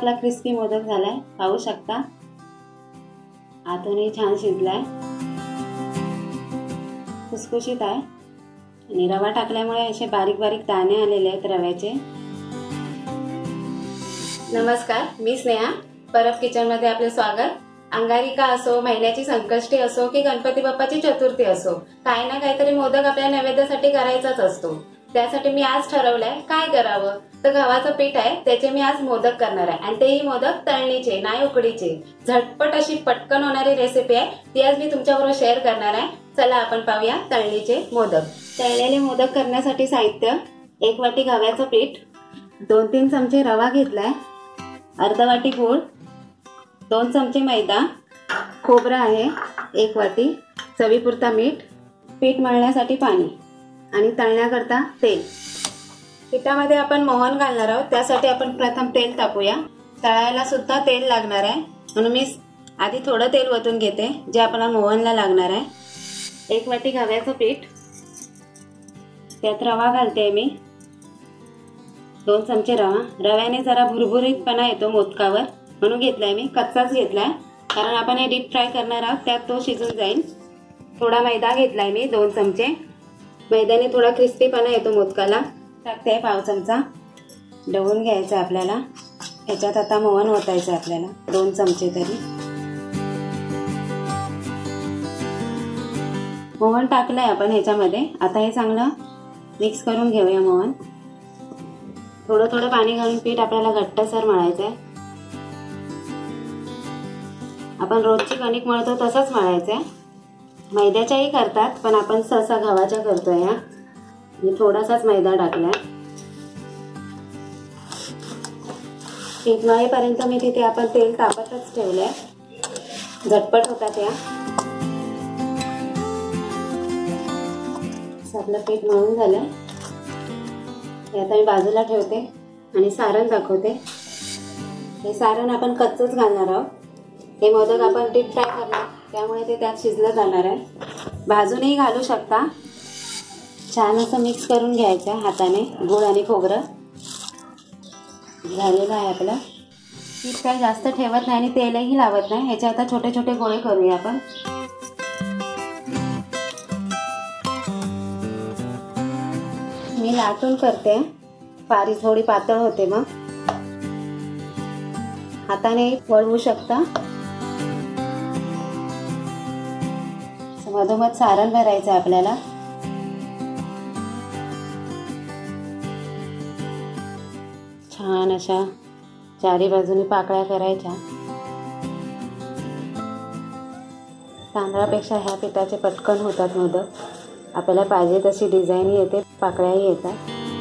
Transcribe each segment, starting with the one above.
आपला क्रिस्पी मोदक झालाय, पाहू शकता आतूनही छान शिजलाय, खुसखुशीत आहे आणि रवा टाकल्यामुळे असे बारीक बारीक दाणे आलेले आहेत रव्याचे। नमस्कार, मी स्नेहा, परब किचन मध्ये आपले स्वागत। अंगारिका असो, महिन्याची संकष्टी असो की गणपती बाप्पाची चतुर्थी असो, काही ना काहीतरी मोदक आपल्या नैवेद्यासाठी करायचाच असतो। त्यासाठी मी आज ठरवलंय काय करावं, तर गव्हाचं पीठ आहे त्याचे मी आज मोदक करणार आहे आणि तेही मोदक तळणीचे नाही उकडीचे। झटपट अशी पटकन होणारी रेसिपी आहे, ती आज मी तुमच्याबरोबर शेअर करणार आहे। चला आपण पाहूया तळणीचे मोदक। तळलेले मोदक करण्यासाठी साहित्य: 1 वाटी गव्हाचं पीठ, 2-3 चमचे रवा घेतलाय, अर्धा वाटी गूळ, 2 चमचे मैदा, खोबरं आहे 1 वाटी, चवीपुरता मीठ, पीठ मळण्यासाठी पाणी आणि तळण्याकरता तेल। पिठामध्ये आपण मोहन घालणार आहोत, त्यासाठी आपण प्रथम तेल तापूया। तळायला सुद्धा तेल लागणार आहे, म्हणून मी आधी थोडं तेल ओतून घेते जे आपल्याला मोहनला लागणार आहे। 1 वाटी गव्हाचं पीठ, त्यात रवा घालते मी, 2 चमचे रवा। रव्याने जरा भुरभुरीतपणा येतो मोदकावर, म्हणून घेतलाय मी, कच्चाच घेतलाय कारण आपण हे डीप फ्राय करणार आहोत, त्यात तो शिजून जाईल। थोडा मैदा घेतलाय मी 2 चमचे, मैद्याने थोडा क्रिस्पीपणा येतो मोदकाला। टाकते 1/2 चमचा, ढवळून घ्यायचं आपल्याला। ह्याच्यात आता मोहन ओतायचं आपल्याला 2 चमचे तरी। मोहन टाकलंय आपण ह्याच्यामध्ये, आता हे चांगलं मिक्स करून घेऊया मोहन। थोडं थोडं पाणी घालून पीठ आपल्याला घट्टसर मळायचं आहे। आपण रोजची कणिक मळतो तसंच मळायचं आहे, मैद्याच्याही करतात पण आपण सहसा गव्हाच्या करतोय या। मी थोडासाच मैदा टाकलाय। पीठ मळेपर्यंत मी तिथे आपण तेल तापतच ठेवलंय, झटपट होतात या। आपलं पीठ मळून झालंय, हे आता मी बाजूला ठेवते आणि सारण दाखवते। हे सारण आपण कच्चच घालणार आहोत, हे मोदक आपण डीप फ्राय करणार त्यामुळे ते त्यात शिजलं जाणार आहे। भाजूनही घालू शकता। छान असं मिक्स करून घ्यायचं हाताने, गूळ आणि खोबरं। झालेलं आहे आपलं पीठ, काही जास्त ठेवत नाही आणि तेलही लावत नाही। ह्याचे आता छोटे छोटे गोळे करूया आपण। मी लाटून करते, पारी थोडी पातळ होते, मग हाताने वळवू शकता। मधोमध सारण भरायचं आपल्याला। छान अशा चारी बाजूनी पाकळ्या करायच्या। तांदळापेक्षा ह्या पिठाचे पटकन होतात मोदक, आपल्याला पाहिजे तशी डिझाईन येते, पाकळ्याही येतात।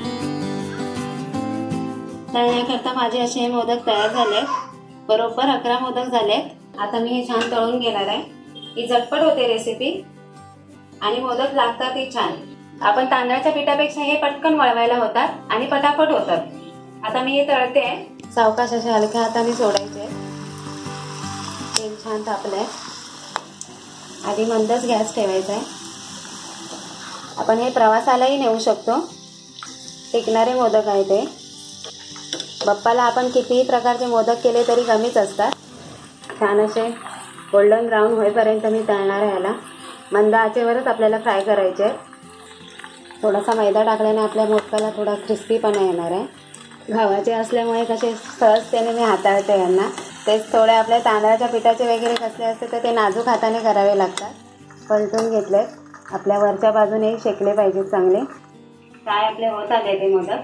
तळण्याकरता माझे असे मोदक तयार झाले, बरोबर 11 मोदक झालेत। आता मी हे छान तळून घेणार आहे। ही झटपट होते रेसिपी आणि मोदक लागतातही छान। आपण तांदळाच्या पिठापेक्षा हे पटकन वळवायला होतात आणि पटापट होतात। आता मी हे तळते, सावकाश असे हलक्या हाताने सोडायचे। तेल छान तापलंय, आधी मंदच गॅस ठेवायचा आहे। आपण हे प्रवासालाही नेऊ शकतो, टिकणारे मोदक आहे ते। बाप्पाला आपण कितीही प्रकारचे मोदक केले तरी कमीच असतात। छान असे गोल्डन ब्राऊन होईपर्यंत मी तळणार आहे याला, मंद आचेवरच आपल्याला फ्राय करायचे। थोडासा मैदा टाकल्याने आपल्या मोदकाला थोडा क्रिस्पीपणा येणार आहे। गव्हाचे असल्यामुळे कसे सहजतेने मी हाताळते यांना, तेच थोडे आपल्या तांदळाच्या पिठाचे वगैरे कसले असते तर ते नाजूक हाताने करावे लागतात। पलटून घेतले, आपल्या वरच्या बाजूने शेकले पाहिजेत चांगले। काय आपले होत आले ते मोदक।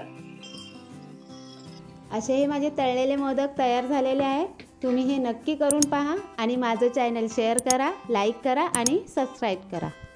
असे हे माझे तळलेले मोदक तयार झालेले आहेत। तुम्ही हे नक्की करून पहा आणि माझं चॅनल शेअर करा, लाईक करा आणि सबस्क्राईब करा।